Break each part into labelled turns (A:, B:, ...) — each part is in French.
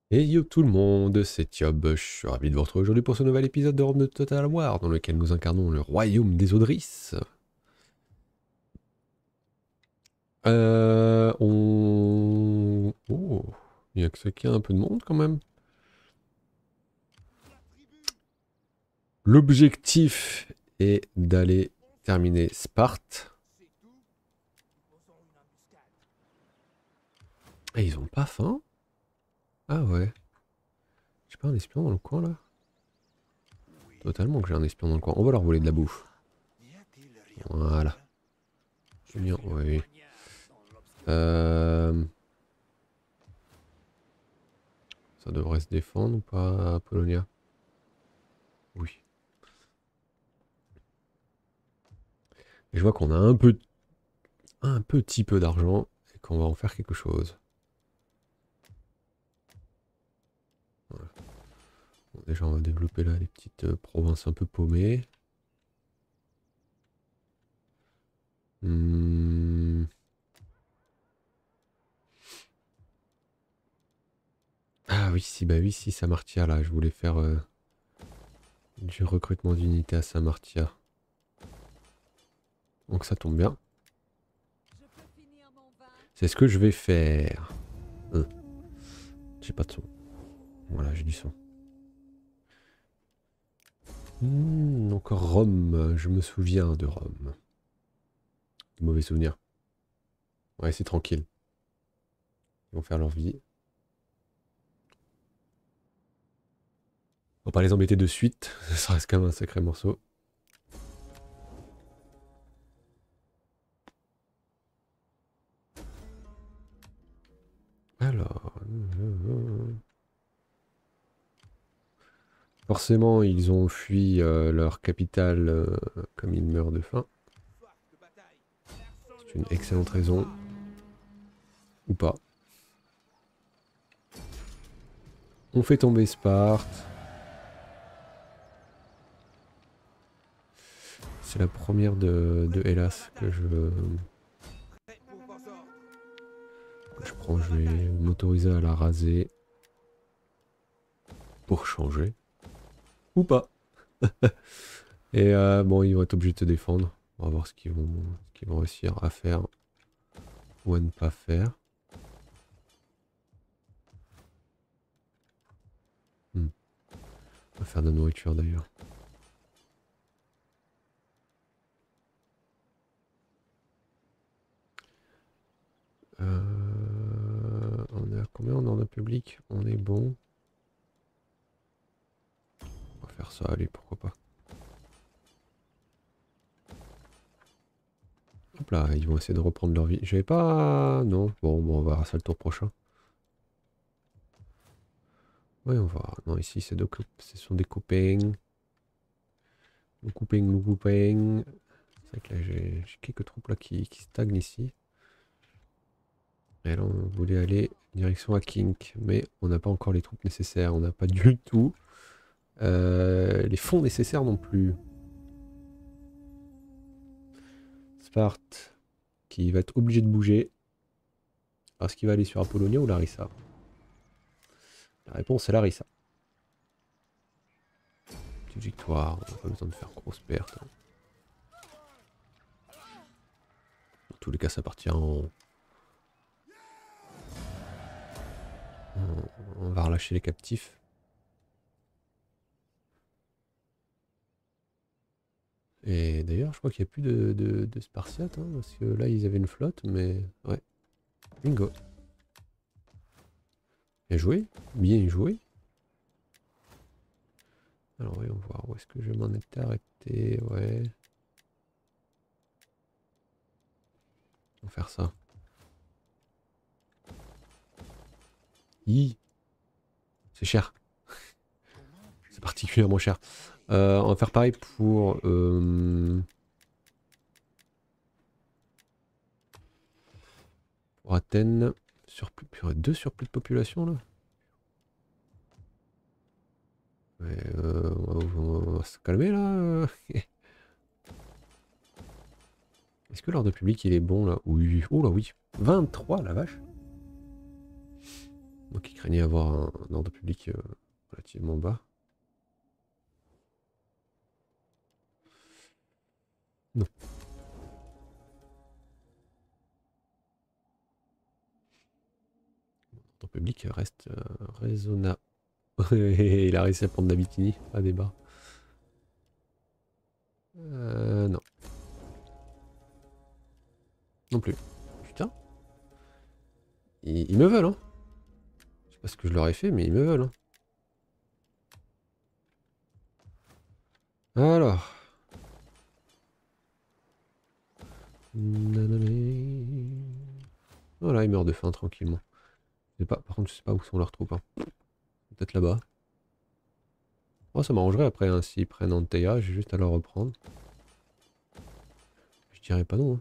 A: Et yo tout le monde, c'est Tiob, je suis ravi de vous retrouver aujourd'hui pour ce nouvel épisode de Rome de Total War, dans lequel nous incarnons le royaume des Odris. Oh, il y a que ce qu'il y a un peu de monde quand même. L'objectif est d'aller terminer Sparte. Et ils ont pas faim? Ah ouais. J'ai pas un espion dans le coin là? Totalement que j'ai un espion dans le coin. On va leur voler de la bouffe. Voilà. Julien, oui. Ça devrait se défendre ou pas, Polonia? Oui. Et je vois qu'on a un petit peu d'argent et qu'on va en faire quelque chose. Voilà. Bon, déjà, on va développer là les petites provinces un peu paumées. Hmm. Ah oui, si, bah oui, si, Samartia, là, je voulais faire du recrutement d'unités à Samartia. Donc ça tombe bien. C'est ce que je vais faire. J'ai pas de son. Voilà, j'ai du son. Encore Rome, je me souviens de Rome. De mauvais souvenirs. Ouais, c'est tranquille. Ils vont faire leur vie. On va pas les embêter de suite, ça reste quand même un sacré morceau. Alors... Forcément, ils ont fui leur capitale comme ils meurent de faim. C'est une excellente raison. Ou pas. On fait tomber Sparte. C'est la première de Hellas que je prends. Je vais m'autoriser à la raser. Pour changer. Ou pas. Et bon, ils vont être obligés de se défendre. On va voir ce qu'ils vont réussir à faire. Ou à ne pas faire. On va faire de la nourriture d'ailleurs. On est à combien en ordre public? On est bon. On va faire ça, allez, pourquoi pas. Hop là, ils vont essayer de reprendre leur vie. J'avais pas... Non, bon, on va voir ça le tour prochain. Ouais, on va... Non, ici, ce sont des copains. Le copain. C'est vrai que là, j'ai quelques troupes là qui stagnent ici. Et là, on voulait aller direction à Kink, mais on n'a pas encore les troupes nécessaires. On n'a pas du tout les fonds nécessaires non plus. Sparte, qui va être obligé de bouger. Est-ce qu'il va aller sur Apollonia ou Larissa? La réponse est Larissa. Petite victoire, on n'a pas besoin de faire grosse perte. Dans tous les cas, ça partira en... On va relâcher les captifs. Et d'ailleurs, je crois qu'il n'y a plus de Spartiates, hein, parce que là, ils avaient une flotte, mais... Ouais. Bingo. Bien joué. Bien joué. Alors, voyons voir où est-ce que je m'en étais arrêté. Ouais. On va faire ça. C'est cher. C'est particulièrement cher. On va faire pareil pour Athènes. Deux surplus de population là. Ouais, on va se calmer là. Est-ce que l'ordre public il est bon là? Oui. Oh là oui. 23 la vache. Donc il craignait avoir un ordre public relativement bas. Non. L'ordre public reste raisonnable. Il a réussi à prendre d'Abitini, pas des bas. Non. Non plus. Putain. Ils me veulent, hein. Je sais pas ce que je leur ai fait, mais ils me veulent, hein. Alors. Voilà, ils meurent de faim tranquillement. Je sais pas, par contre, je sais pas où sont leurs troupes. Hein. Peut-être là-bas. Oh, ça m'arrangerait après, hein, s'ils prennent Antea, j'ai juste à leur reprendre. Je dirais pas non. Hein.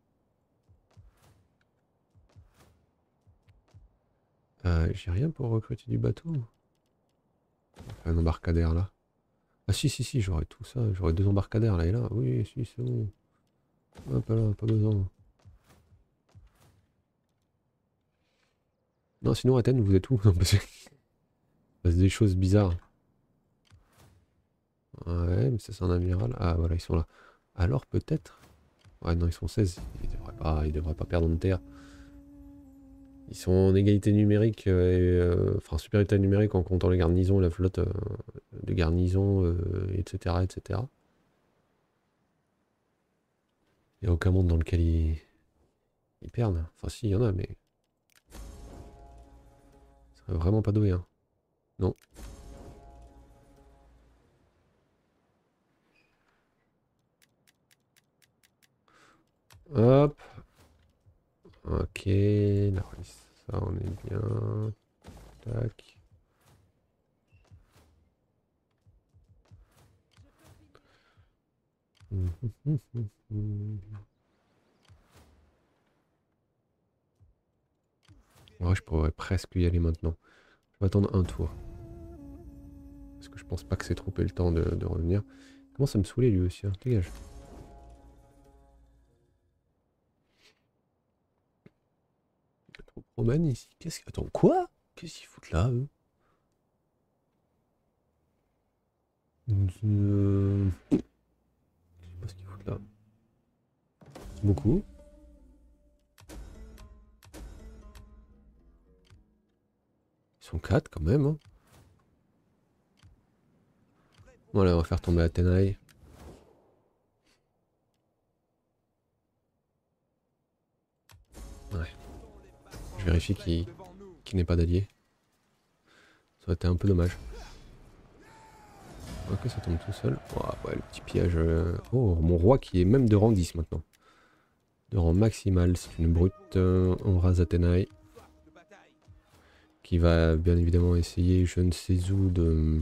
A: J'ai rien pour recruter du bateau. Un embarcadère là. Ah si, si, si, j'aurais tout ça. J'aurais 2 embarcadères là et là. Oui, si, c'est bon. Hop là, pas besoin. Non, sinon Athènes, vous êtes où? Non, parce que... il passe des choses bizarres. Ouais, mais ça c'est un amiral. Ah voilà, ils sont là. Alors peut-être... Ouais, non, ils sont 16. Ils devraient pas perdre de terre. Ils sont en égalité numérique, enfin supériorité numérique en comptant les garnisons et la flotte de garnison, etc., etc. Il n'y a aucun monde dans lequel ils perdent. Enfin si, il y en a, mais... ça serait vraiment pas doué, hein. Non. Hop. Ok, là, ça on est bien. Tac. Ouais, je pourrais presque y aller maintenant. Je vais attendre un tour. Parce que je pense pas que c'est trop le temps de revenir. Il commence à me saouler lui aussi, hein. Dégage. Trop Roman ici. Qu'est-ce que... Attends, quoi? Qu'est-ce qu'ils foutent là, eux? Je sais pas ce qu'ils foutent là. Beaucoup. Ils sont 4 quand même, hein. Voilà, on va faire tomber Athénaï. Ouais. Je vérifie qu'il n'ait pas d'allié. Ça aurait été un peu dommage. Ok, ça tombe tout seul. Oh, ouais, le petit piège. Oh, mon roi qui est même de rang 10 maintenant. De rang maximal, c'est une brute. On rase Athénaï. Qui va bien évidemment essayer, je ne sais où, de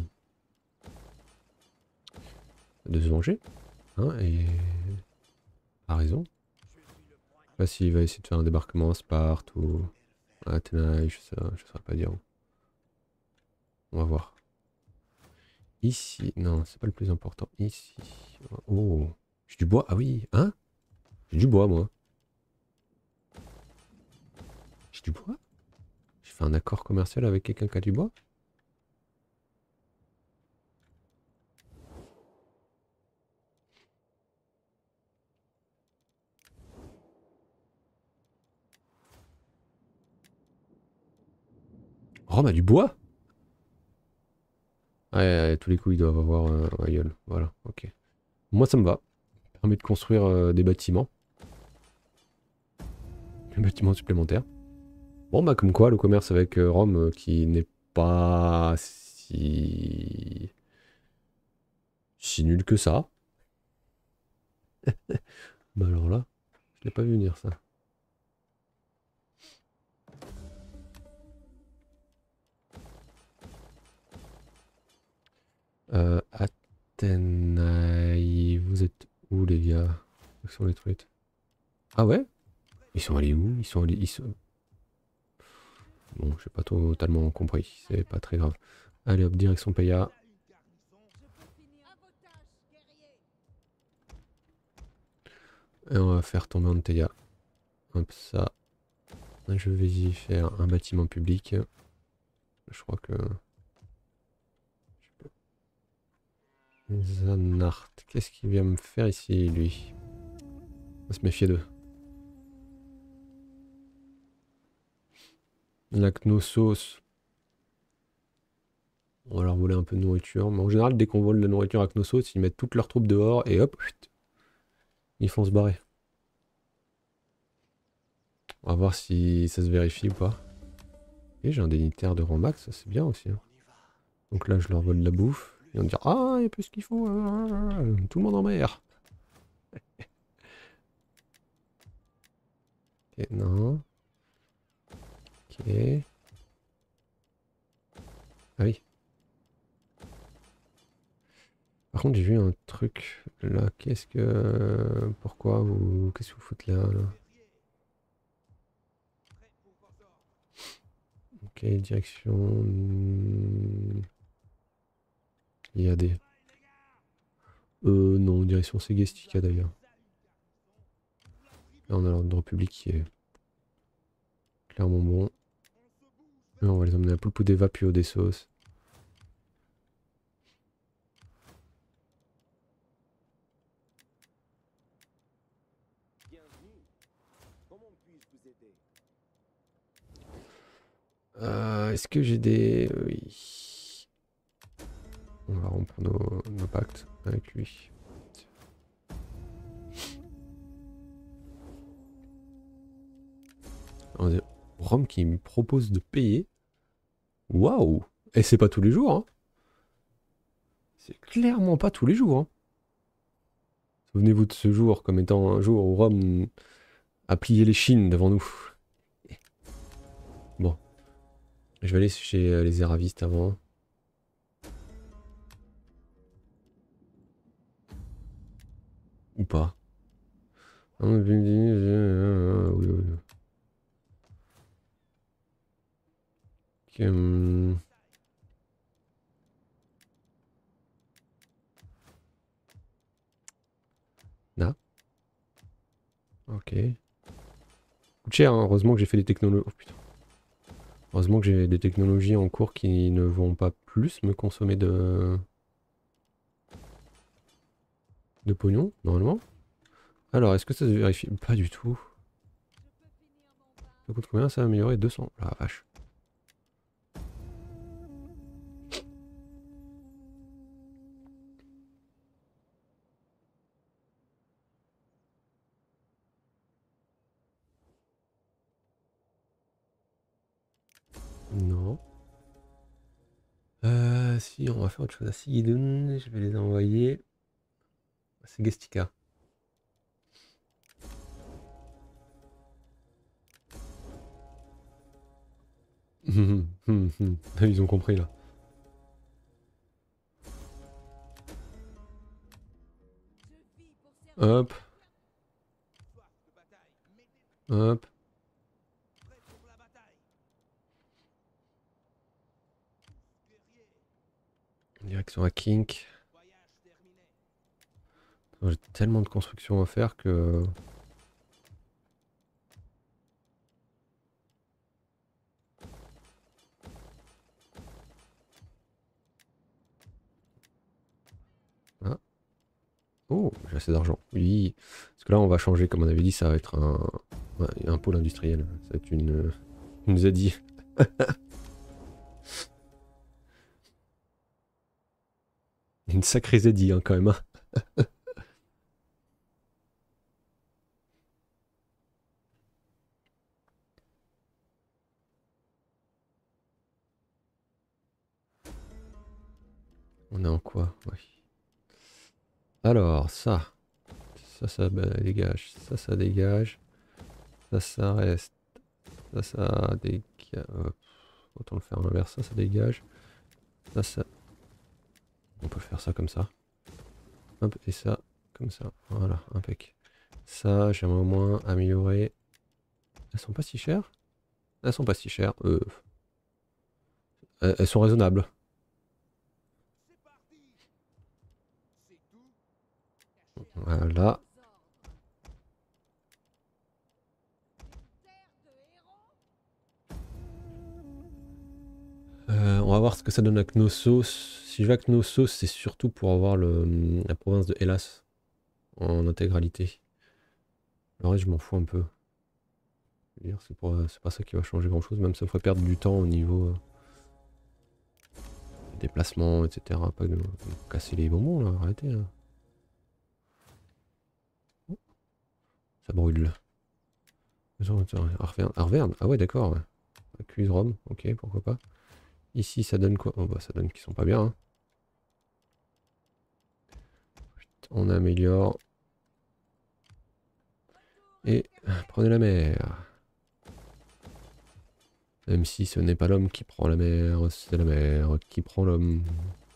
A: se venger. Hein, et... a raison. Je sais pas s'il va essayer de faire un débarquement à Sparte ou à Athénaï, je saurais pas dire. On va voir. Ici, non, c'est pas le plus important. Ici. Oh, j'ai du bois. Ah oui, hein? J'ai du bois, moi. J'ai du bois? J'ai fait un accord commercial avec quelqu'un qui a du bois? Rome a du bois? Ouais, tous les coups, ils doivent avoir un gueule. Voilà, ok. Moi, ça me va. Ça permet de construire des bâtiments. Des bâtiments supplémentaires. Bon, bah, comme quoi, le commerce avec Rome, qui n'est pas si nul que ça. Bah, alors là, je l'ai pas vu venir, ça. Athénaï, vous êtes où, les gars? Où sont les trucs? Ah ouais? Ils sont allés où? Ils sont allés... Bon, j'ai pas totalement compris, c'est pas très grave. Allez hop, direction Paya. Et on va faire tomber Anteia. Hop, ça. Je vais y faire un bâtiment public. je crois que... Zanart. Qu'est-ce qu'il vient me faire ici, lui? On va se méfier d'eux. La Knossos. On va leur voler un peu de nourriture. Mais en général, dès qu'on vole de la nourriture à Knossos, ils mettent toutes leurs troupes dehors et hop, ils font se barrer. On va voir si ça se vérifie ou pas. Et j'ai un dignitaire de rang max, ça c'est bien aussi. Hein. Donc là, je leur vole de la bouffe. Ils vont me dire ah, il n'y a plus ce qu'il faut. Tout le monde en mer. Ok, non. Ok. Ah oui. Par contre, j'ai vu un truc là. Qu'est-ce que. Pourquoi vous. Qu'est-ce que vous foutez là, Ok, direction. Il y a des. Non, direction Ségestica d'ailleurs. Là, on a l'ordre public qui est clairement bon. Là, on va les emmener à Pulpo d'Eva puis au Dessos. Est-ce que j'ai des... Oui. On va rompre nos pactes avec lui. Rome qui me propose de payer. Waouh! Et c'est pas tous les jours, hein. C'est clairement pas tous les jours, hein. Souvenez-vous de ce jour comme étant un jour où Rome a plié les chines devant nous. Bon. Je vais aller chez les Eravistes avant. Ou pas. Oui, oui. Ok, là. Ok. Coûte cher, hein. Heureusement que j'ai fait des technologies. Oh, putain. Heureusement que j'ai des technologies en cours qui ne vont pas plus me consommer de pognon, normalement. Alors, est-ce que ça se vérifie? Pas du tout. Ça coûte combien ça a amélioré? 200. Ah la vache. Non. Si, on va faire autre chose à Sigidun. Je vais les envoyer. C'est Gestica. Ils ont compris là. Hop. Hop. Direction à Kink. J'ai tellement de constructions à faire que... Ah. Oh, j'ai assez d'argent. Oui. Parce que là, on va changer, comme on avait dit, ça va être un pôle industriel. Ça va être une ZI. Une sacrée ZI, hein, quand même. Hein. On est en quoi? Oui. Alors, ça dégage. Ça dégage. Ça reste. Ça dégage. Autant le faire à l'inverse. Ça dégage. Ça. On peut faire ça comme ça. Hop, et ça, comme ça. Voilà, impec. Ça, j'aimerais au moins améliorer. Elles sont pas si chères? Elles sont pas si chères. Elles sont raisonnables. Voilà. On va voir ce que ça donne à Knossos. Si je vais à Knossos, c'est surtout pour avoir la province de Hellas en intégralité. Le reste, je m'en fous un peu. Je veux dire, c'est pas ça qui va changer grand chose, même ça me ferait perdre du temps au niveau déplacement, etc. Pas de me casser les bonbons là, arrêtez là. Oh, ça brûle. Arverne, ah ouais d'accord. Ouais. Accuse Rome, ok, pourquoi pas. Ici ça donne quoi? Oh bah ça donne qu'ils sont pas bien. Hein. On améliore. Et prenez la mer. Même si ce n'est pas l'homme qui prend la mer, c'est la mer qui prend l'homme.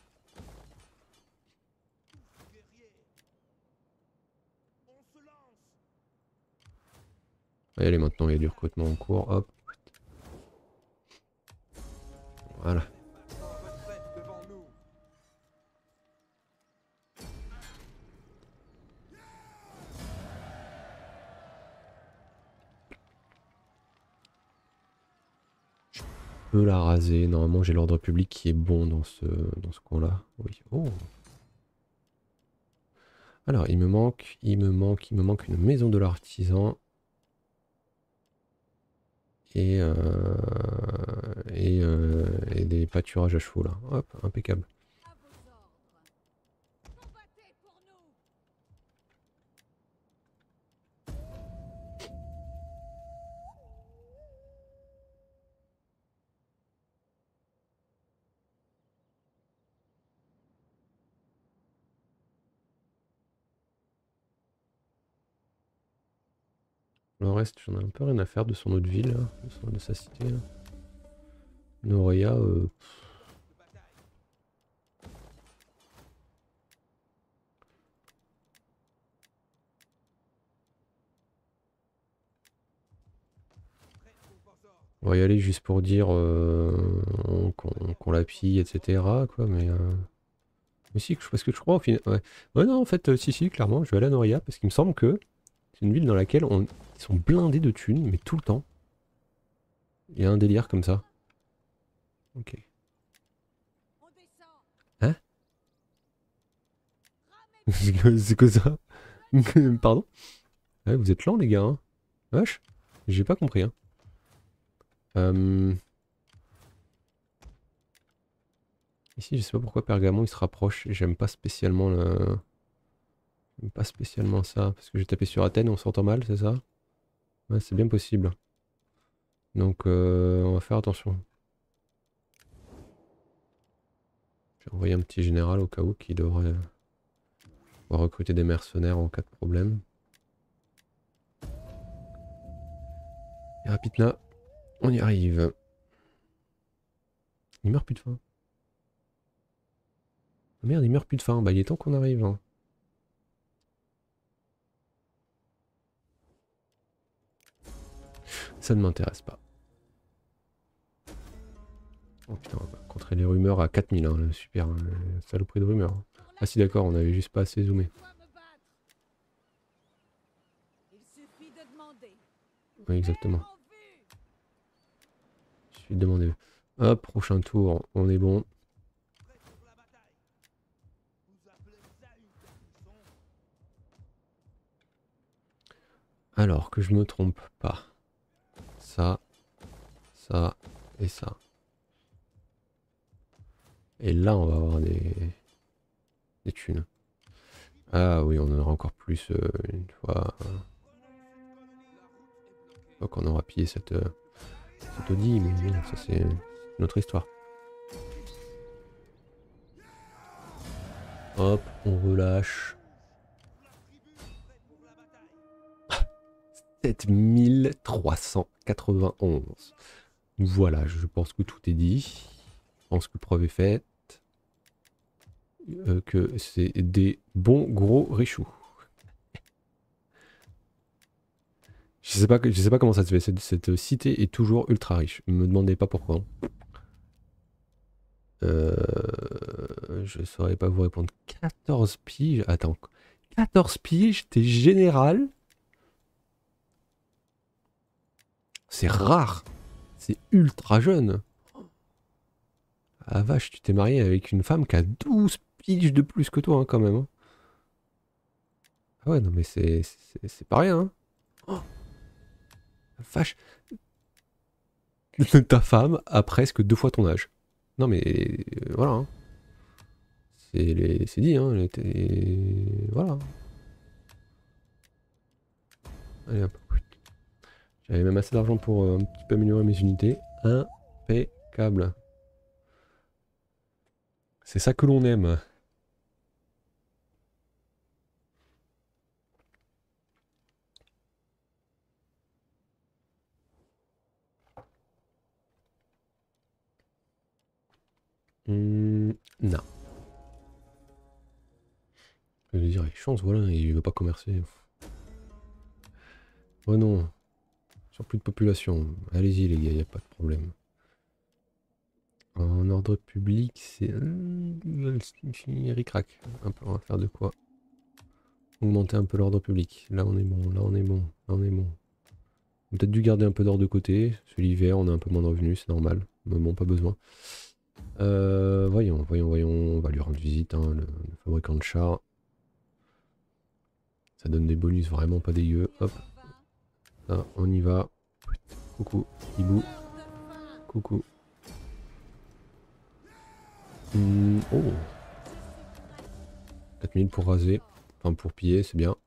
A: Allez, maintenant il y a du recrutement en cours, hop. Voilà. Je peux la raser. Normalement, j'ai l'ordre public qui est bon dans ce coin-là. Oui. Oh. Alors, il me manque une maison de l'artisan. Et des pâturages à chevaux là. Hop, impeccable. Le reste, j'en ai un peu rien à faire de son autre ville, là, de sa cité. Là. Noria, on va y aller juste pour dire qu'on la pille, etc. Quoi, mais si, parce que je crois au final. Ouais, ouais non, en fait, si, clairement, je vais aller à Noria parce qu'il me semble que c'est une ville dans laquelle ils sont blindés de thunes, mais tout le temps. Il y a un délire comme ça. Ok. Hein? C'est quoi ça? Pardon? Ouais, vous êtes lents, les gars, hein? Vache? J'ai pas compris, hein. Ici, je sais pas pourquoi Pergamon il se rapproche. J'aime pas spécialement le. J'aime pas spécialement ça. Parce que j'ai tapé sur Athènes, on s'entend mal, c'est ça? Ouais, c'est bien possible. Donc, on va faire attention. Je vais envoyer un petit général au cas où qui devrait recruter des mercenaires en cas de problème. Et Rapidna, on y arrive. Il meurt plus de faim. Oh merde, il meurt plus de faim. Bah, il est temps qu'on arrive. Hein. Ça ne m'intéresse pas. Oh putain, on va contrer les rumeurs à 4000. Hein, super, saloperie de rumeurs. Ah si d'accord, on avait juste pas assez zoomé. Oui, exactement. Je suis demandé. Hop, prochain tour, on est bon. Alors que je me trompe pas. Ça, ça et ça. Et là, on va avoir des thunes. Ah oui, on en aura encore plus une fois qu'on aura pillé cette Audi, mais bon, ça c'est notre histoire. Hop, on relâche. 7391. Voilà, je pense que tout est dit. Je pense que preuve est faite. Que c'est des bons gros richoux. Je sais pas comment ça se fait. Cette cité est toujours ultra riche. Ne me demandez pas pourquoi. Je saurais pas vous répondre. 14 piges. Attends. 14 piges, t'es général. C'est rare. C'est ultra jeune. Ah vache, tu t'es marié avec une femme qui a 12 piges de plus que toi, hein, quand même. Hein. Ah ouais, non mais c'est pas rien, hein. Oh, la vache. Ta femme a presque 2 fois ton âge. Non mais voilà, hein. C'est dit, hein. Voilà. Allez hop. J'avais même assez d'argent pour un petit peu améliorer mes unités. Impeccable. C'est ça que l'on aime. Non. Je veux dire, avec chance, voilà, il veut pas commercer. Oh non. Surplus de population. Allez-y les gars, y a pas de problème. En ordre public, c'est... Ric-rac. On va faire de quoi? Augmenter un peu l'ordre public. Là on est bon, là on est bon, là on est bon. On a peut-être dû garder un peu d'or de côté. C'est l'hiver, on a un peu moins de revenus, c'est normal. Mais bon, pas besoin. Voyons. On va lui rendre visite, hein, le fabricant de chars. Ça donne des bonus vraiment pas dégueux. Hop. Là, on y va. Coucou, hibou. Coucou. Oh. 4000 pour raser. Enfin, pour piller, c'est bien.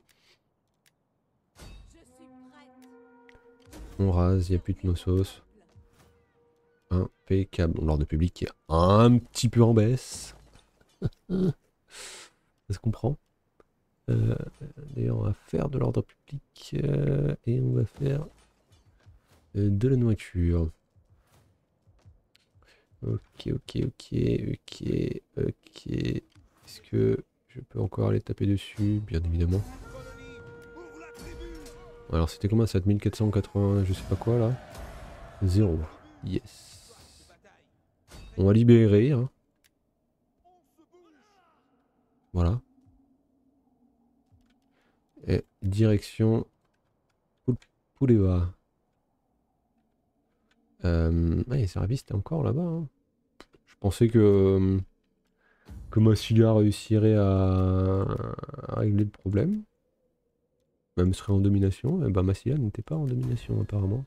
A: On rase, il n'y a plus de nos sauces. Impeccable. L'ordre public est un petit peu en baisse. Ça se comprend. D'ailleurs, on va faire de l'ordre public et on va faire de la nourriture. Ok. Est-ce que je peux encore aller taper dessus? Bien évidemment. Alors, c'était combien? 7480, je sais pas quoi là? 0. Yes. On va libérer. Hein. Voilà. Et direction Pouléva. Ah, les services, c'était encore là-bas. Hein. Je pensais que Massilia réussirait à régler le problème. Même serait en domination. Et bah Massilia n'était pas en domination apparemment.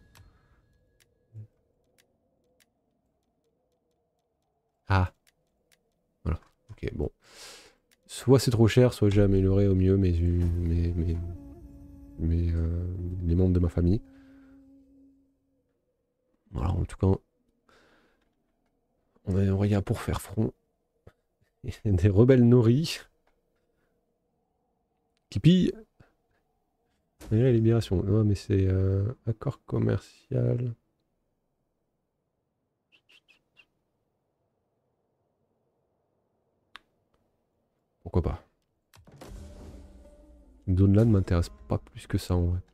A: Ah. Voilà. Ok, bon. Soit c'est trop cher, soit j'ai amélioré au mieux les membres de ma famille. Voilà, en tout cas, on y a pour faire front. Il y a des rebelles nourris qui pillent. Et la libération. Non, mais c'est accord commercial. Pourquoi pas? Une zone là ne m'intéresse pas plus que ça en vrai.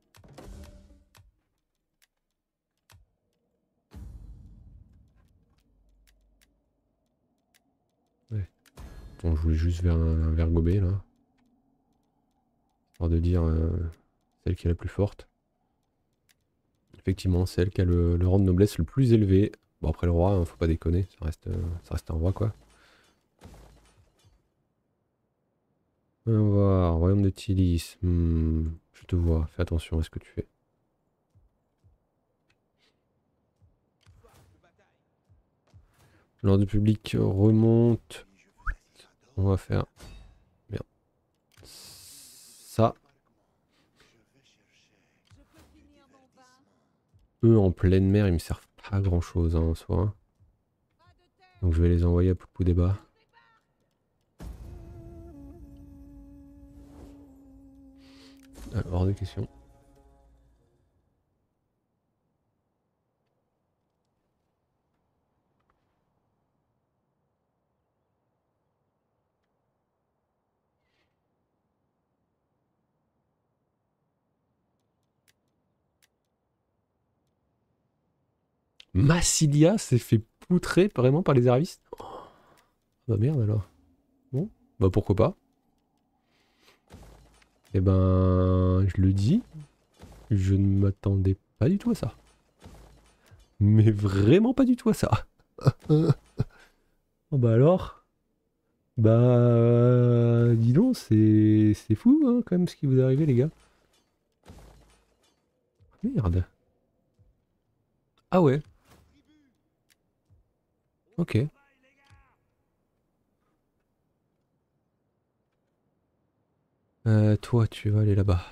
A: Ouais. Bon, je voulais juste vers un vers gobé là. Histoire de dire celle qui est la plus forte. Effectivement, celle qui a le rang de noblesse le plus élevé. Bon après le roi, hein, faut pas déconner, ça reste un roi quoi. On va voir, royaume de Tilis. Je te vois, fais attention à ce que tu fais. L'ordre public remonte. On va faire bien ça. Eux en pleine mer, ils me servent pas à grand chose hein, en soi. Hein. Donc je vais les envoyer à Poupou débat. Hors de question. Massilia s'est fait poutrer vraiment par les arrivistes. Oh, bah merde alors. Bon, bah pourquoi pas. Eh ben, je le dis, je ne m'attendais pas du tout à ça. Mais vraiment pas du tout à ça. Oh bah alors? Dis donc, c'est fou hein, quand même ce qui vous est arrivé les gars. Merde. Ah ouais, ok. Toi, tu vas aller là-bas.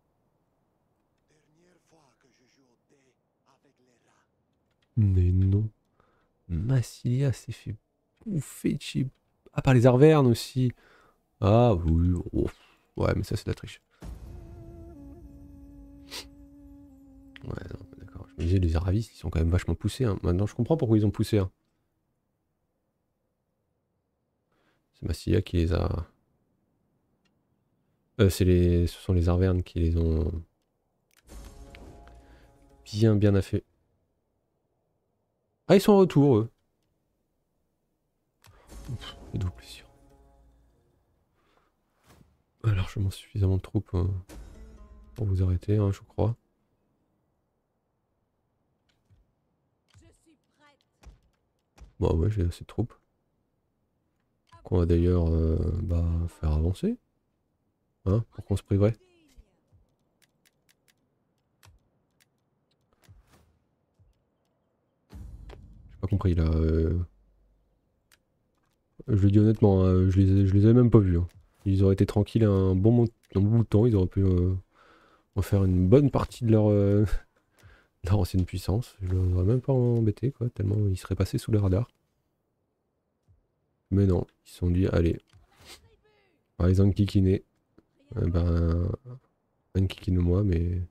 A: Mais non. Massilia s'est fait bouffer de chez... Ah, par les Arvernes aussi. Ah oui, oh. Ouais, mais ça c'est de la triche. Ouais, non, d'accord. Je me disais, les Aravis, ils sont quand même vachement poussés. Hein. Maintenant, je comprends pourquoi ils ont poussé. Hein. C'est Massilia qui les a... Ce sont les Arvernes qui les ont bien affaiblis. Ah, ils sont en retour, eux. Faites-vous plaisir. Largement suffisamment de troupes pour vous arrêter, hein, je crois. Bon, ouais, j'ai assez de troupes. Qu'on va d'ailleurs faire avancer. Hein, pour qu'on se priverait. J'ai pas compris là. Je le dis honnêtement, hein, je les avais même pas vus. Hein. Ils auraient été tranquilles un bon bout de temps, ils auraient pu en faire une bonne partie de leur ancienne puissance. Je les aurais même pas embêté, quoi, tellement ils seraient passés sous les radars. Mais non, ils se sont dit, allez, par exemple, Kikine, un Kikine-moi, mais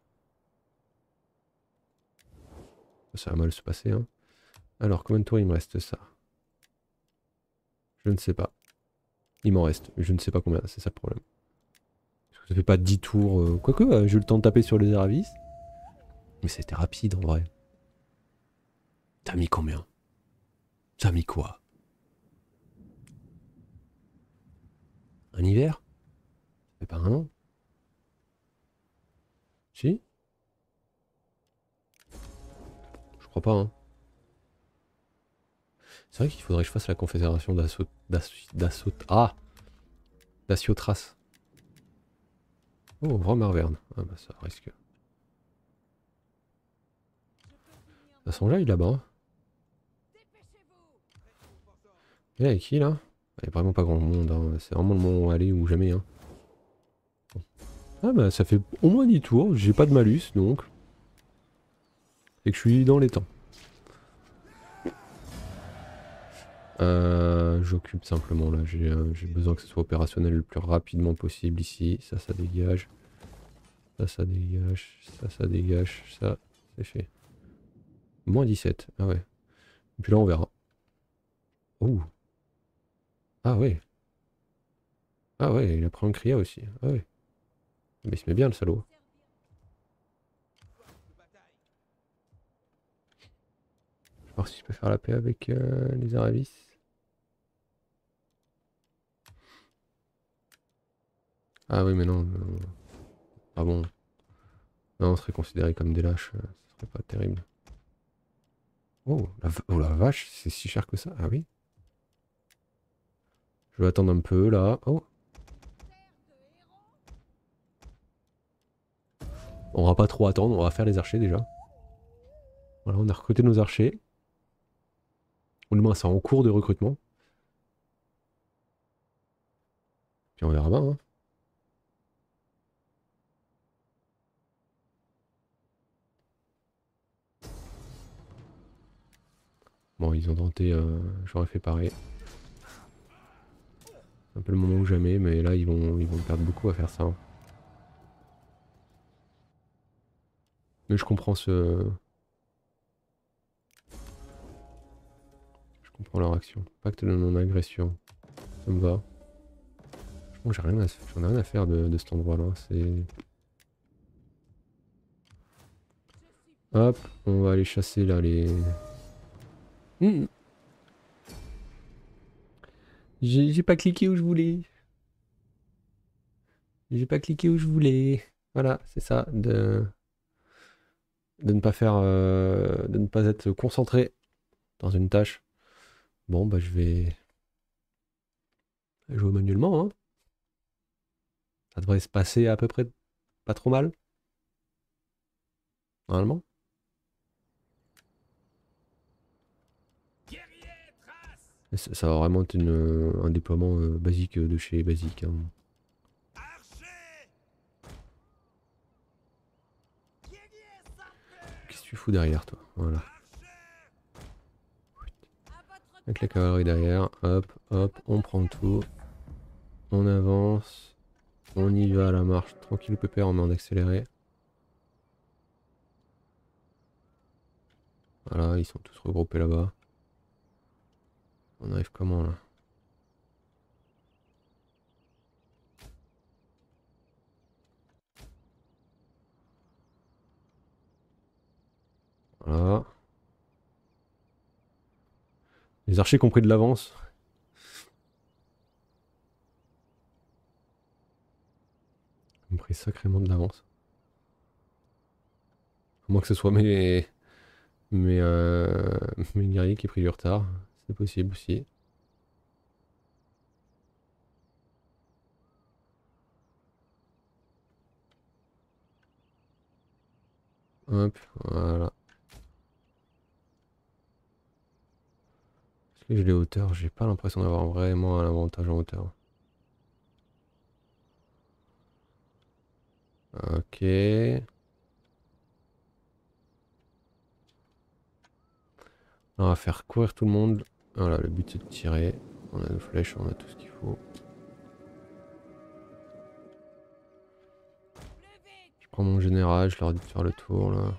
A: ça va mal se passer. Hein. Alors, combien de tours il me reste ça? Je ne sais pas. Il m'en reste, je ne sais pas combien, c'est ça le problème. Parce que ça fait pas 10 tours, quoique, j'ai eu le temps de taper sur les Aravis. Mais c'était rapide en vrai. T'as mis combien? T'as mis quoi? Un hiver? Ça fait pas un an? Si? Je crois pas, hein. C'est vrai qu'il faudrait que je fasse la confédération d'Assiotras. Oh, Vromarverne. Ah bah ça risque. Ça s'enjaille là-bas. Hein. Et avec qui là? Il n'y a vraiment pas grand monde. Hein. C'est vraiment le moment où aller ou jamais. Hein. Ah bah ça fait au moins 10 tours. J'ai pas de malus donc. Et que je suis dans les temps. J'occupe simplement là. J'ai besoin que ce soit opérationnel le plus rapidement possible ici. Ça dégage. Ça dégage. Ça dégage. Ça, c'est fait. Moins 17. Ah ouais. Et puis là, on verra. Oh. Ah ouais. Ah ouais, il a pris un cria aussi. Ah ouais. Mais il se met bien le salaud. Je vais voir si je peux faire la paix avec les Aravis. Ah oui, mais non. Ah bon. Non, on serait considéré comme des lâches. Ce serait pas terrible. Oh la vache, c'est si cher que ça. Ah oui. Je vais attendre un peu là. Oh. On va pas trop attendre, on va faire les archers déjà. Voilà, on a recruté nos archers. Ou du moins, c'est en cours de recrutement. Puis on verra bien. Hein. Bon, ils ont tenté, j'aurais fait pareil. Un peu le moment ou jamais, mais là ils vont perdre beaucoup à faire ça. Hein. Mais je comprends je comprends leur action. Pacte de non-agression. Ça me va. Franchement, j'en ai rien à faire de cet endroit-là. C'est. Hop, on va aller chasser là les. Hmm. J'ai pas cliqué où je voulais. J'ai pas cliqué où je voulais. Voilà, c'est ça, de ne pas faire, de ne pas être concentré dans une tâche. Bon, bah je vais jouer manuellement, hein. Ça devrait se passer à peu près pas trop mal, normalement. Et ça va vraiment être un déploiement basique de chez Basique, hein. Qu'est-ce que tu fous derrière, toi? Voilà. Avec la cavalerie derrière, hop, hop, on prend tout. On avance. On y va à la marche. Tranquille pépère, on met en accéléré. Voilà, ils sont tous regroupés là-bas. On arrive comment là? Voilà. Les archers qui ont pris de l'avance. Ils ont pris sacrément de l'avance. À moins que ce soit mes, mes guerriers qui aient pris du retard. C'est possible aussi. Hop, voilà. Est-ce que j'ai les hauteurs? J'ai pas l'impression d'avoir vraiment un avantage en hauteur. Ok. On va faire courir tout le monde. Voilà, le but c'est de tirer. On a nos flèches, on a tout ce qu'il faut. Je prends mon général, je leur dis de faire le tour là.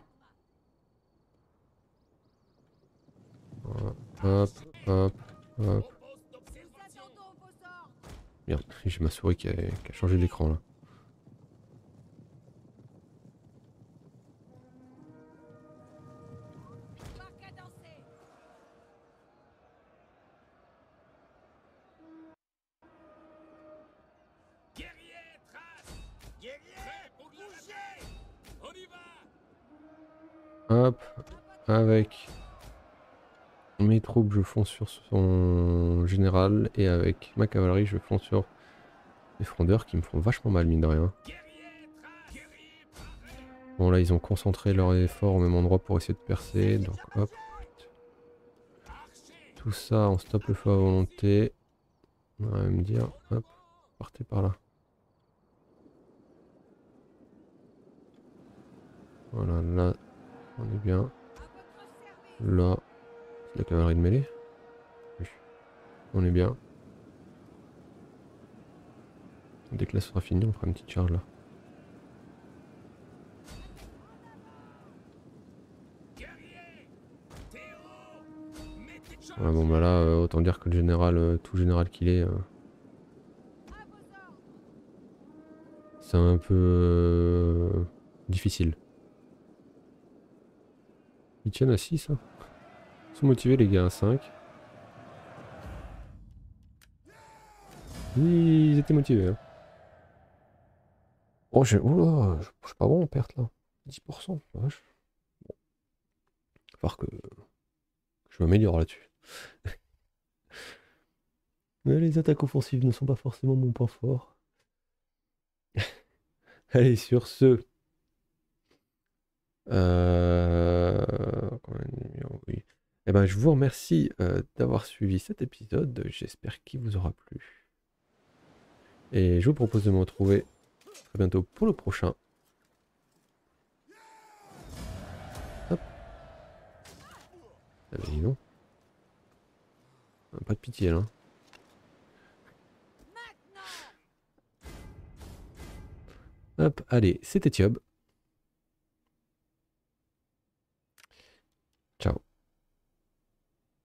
A: Voilà. Hop, hop, hop. Merde, j'ai ma souris qui a changé d'écran là. Hop, avec mes troupes, je fonce sur son général et avec ma cavalerie, je fonce sur les frondeurs qui me font vachement mal, mine de rien. Bon, là, ils ont concentré leur effort au même endroit pour essayer de percer, donc hop. Tout ça, on stoppe le feu à volonté. On va me dire, hop, partez par là. Voilà, là, on est bien. Là, c'est la cavalerie de mêlée. Oui. On est bien. Dès que là sera fini, on fera une petite charge là. Voilà, bon bah là, autant dire que le général, tout général qu'il est, c'est un peu difficile. Ils tiennent à 6, hein. Ils sont motivés les gars à 5. Oui, ils étaient motivés, hein. Oh, oula, je suis pas bon en perte là. 10%, la vache. Il va falloir que je m'améliore là-dessus. Mais les attaques offensives ne sont pas forcément mon point fort. Allez, sur ce. Oui. Eh ben, je vous remercie d'avoir suivi cet épisode. J'espère qu'il vous aura plu. Et je vous propose de me retrouver très bientôt pour le prochain. Hop. Ah bah dis donc. Pas de pitié là. Hop, allez, c'était Thiob.